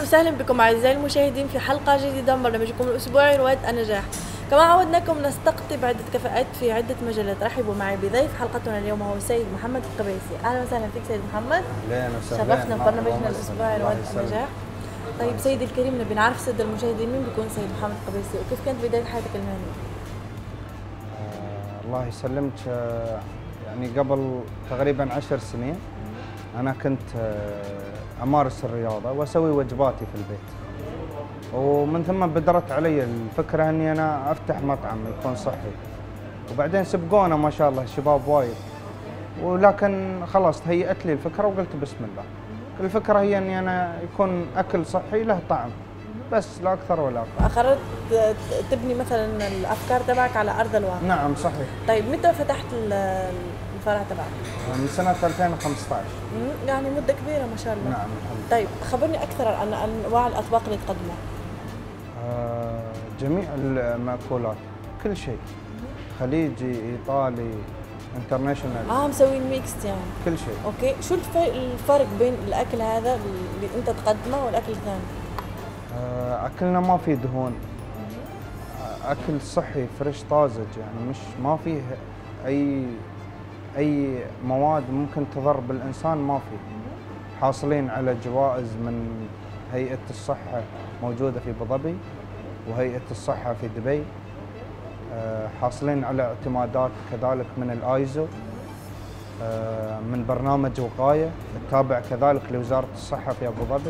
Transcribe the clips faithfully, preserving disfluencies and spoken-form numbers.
وسهلا بكم أعزائي المشاهدين في حلقة جديدة من برنامجكم الأسبوعي رواد النجاح. كما عودناكم نستقطب عدة كفاءات في عدة مجالات. رحبوا معي بضيف حلقتنا اليوم هو السيد محمد القبيسي. أهلا وسهلا فيك سيد محمد. أهلا وسهلا. شرفنا برنامجنا الأسبوعي رواد النجاح. طيب سيدي الكريم، نبي نعرف سيد المشاهدين مين بيكون سيد محمد القبيسي وكيف كانت بداية حياتك المهنية؟ آه الله يسلمك. آه يعني قبل تقريبا عشر سنين أنا كنت آه أمارس الرياضة وأسوي وجباتي في البيت، ومن ثم بدرت علي الفكرة أني أنا أفتح مطعم يكون صحي، وبعدين سبقونا ما شاء الله الشباب وايد، ولكن خلاص تهيأت لي الفكرة وقلت بسم الله. الفكرة هي أني أنا يكون أكل صحي له طعم بس، لا أكثر ولا أقل. أخرت تبني مثلا الأفكار تبعك على أرض الواقع. نعم صحيح. طيب متى فتحت الفرع تبعك؟ من سنة ألفين وخمسة عشر. يعني مدة كبيرة ما شاء الله. نعم. طيب خبرني أكثر عن أنواع الأطباق اللي تقدمها. آه جميع المأكولات، كل شيء، خليجي، إيطالي، انترناشونال. اه مسوين ميكس يعني. كل شيء. اوكي، شو الفرق بين الاكل هذا اللي انت تقدمه والاكل الثاني؟ آه اكلنا ما فيه دهون، اكل صحي فريش طازج، يعني مش ما فيه اي اي مواد ممكن تضر بالانسان، ما فيه. حاصلين على جوائز من هيئة الصحة موجودة في ابو ظبي وهيئة الصحة في دبي. حاصلين على اعتمادات كذلك من الايزو، من برنامج وقاية التابع كذلك لوزارة الصحة في ابو ظبي.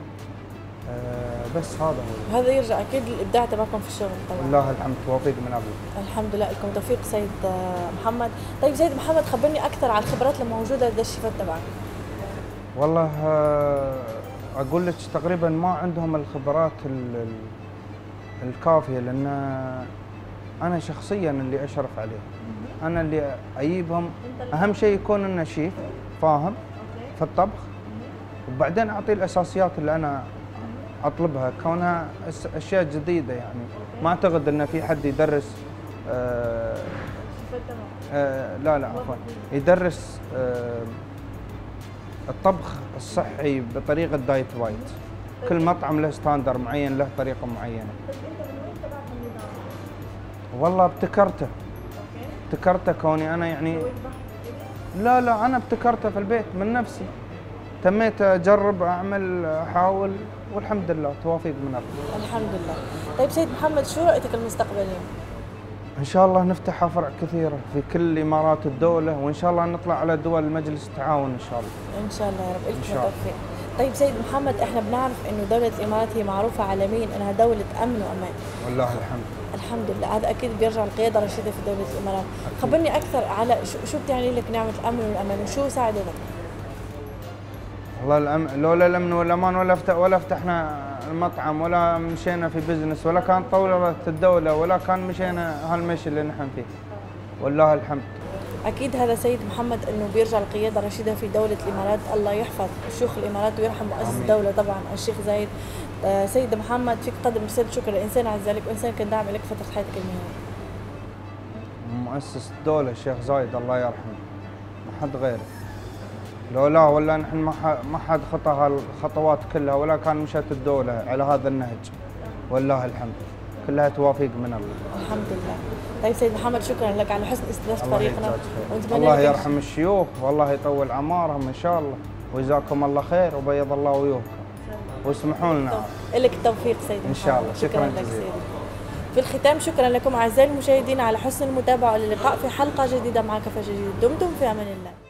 بس هذا هو. هذا يرجع اكيد الابداع تبعكم في الشغل طبعا. والله الحمد، توفيق من الله. الحمد لله لكم توفيق سيد محمد. طيب سيد محمد، خبرني اكثر عن الخبرات الموجودة لدى الشيفات تبعك. والله اقول لك تقريبا ما عندهم الخبرات الكافية، لان أنا شخصياً اللي أشرف عليه، أنا اللي أجيبهم. أهم شيء يكون إنه شيف فاهم في الطبخ، وبعدين أعطيه الأساسيات اللي أنا أطلبها، كونها أشياء جديدة. يعني ما أعتقد إن في حد يدرس آه آه لا لا عفواً يدرس آه الطبخ الصحي بطريقة دايت وايت. كل مطعم له ستاندر معين، له طريقة معينة. والله ابتكرته ابتكرته كوني انا يعني لا لا انا ابتكرته في البيت من نفسي، تميت اجرب اعمل احاول، والحمد لله توافيق من الله. الحمد لله. طيب سيد محمد، شو رؤيتك المستقبليه؟ ان شاء الله نفتح فرع كثيره في كل امارات الدوله، وان شاء الله نطلع على دول مجلس التعاون ان شاء الله. ان شاء الله يا رب، الف توفيق. طيب سيد محمد، احنا بنعرف انه دوله الامارات هي معروفه عالميا انها دوله امن وامان. والله الحمد. الحمد لله. هذا اكيد بيرجع القياده الرشيده في دوله الامارات. خبرني اكثر على شو بتعني لك نعمه الامن والامان وشو ساعدتك؟ والله الأمن، لولا الامن والامان ولا فتح ولا فتحنا المطعم ولا مشينا في بزنس ولا كان طورت الدوله ولا كان مشينا هالمشي اللي نحن فيه. والله الحمد. اكيد هذا سيد محمد انه بيرجع القياده الرشيده في دوله الامارات. الله يحفظ شيوخ الامارات ويرحم مؤسس الدوله طبعا الشيخ زايد. آه سيد محمد، فيك تقدم رساله شكر لانسان عز لك وانسان كان داعم لك فتره حياتك المهنيه. مؤسس الدوله الشيخ زايد الله يرحمه، ما حد غيره. لولا ولا نحن ما حد خطى هالخطوات كلها ولا كان مشت الدوله على هذا النهج. والله الحمد، كلها توافيق من الله. الحمد لله. طيب سيد محمد، شكرا لك على حسن استضافه فريقنا. الله يرحم الشيوخ والله يطول اعمارهم ان شاء الله، وجزاكم الله خير وبيض الله وجوهكم، واسمحوا لنا. لك التوفيق سيد محمد. ان شاء الله. شكرا, شكرا لك سيدي. في الختام شكرا لكم اعزائي المشاهدين على حسن المتابعه، واللقاء في حلقه جديده مع كفاءة جديد. دمتم في امان الله.